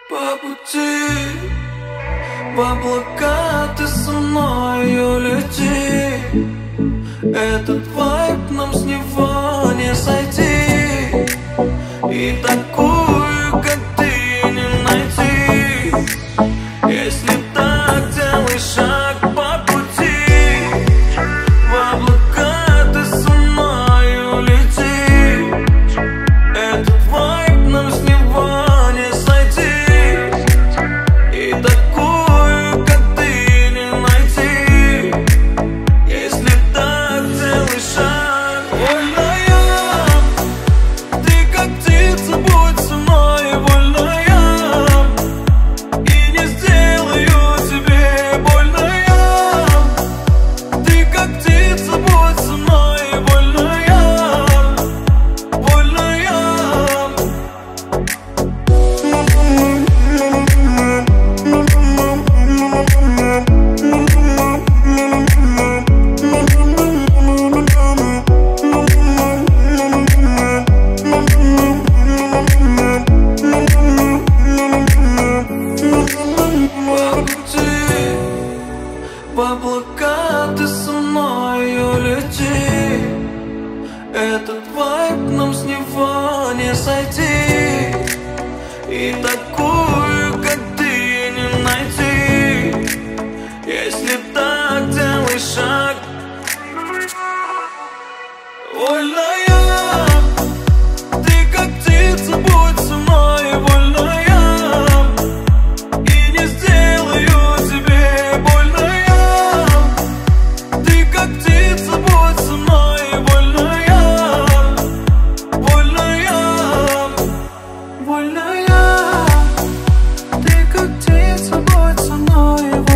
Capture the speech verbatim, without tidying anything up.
По пути в облака ты со мною лети. Этот вайб нам с него не сойти. И такую, как ты, не найти. Если так, делай шаг по пути. В облака ты со мною лети. Этот вайб нам с него не сойти. И такую, как ты, не найти. Если так, делай шаг. Вольная, ты как птица, будь со мной. Вольная, и не сделаю тебе больно я. Ты как птица, будь со мной. Вольная, вольная. По пути в облака ты со мною лети. Этот вайб нам с него не сойти. И такую, как ты, не найти. Если так, делай шаг. Вольная, ты как птица, будь со мной. Вольная, и не сделаю тебе больно я. Ты как птица, будь со мной. Вольная, вольная, вольная. Ты как птица, будь со мной.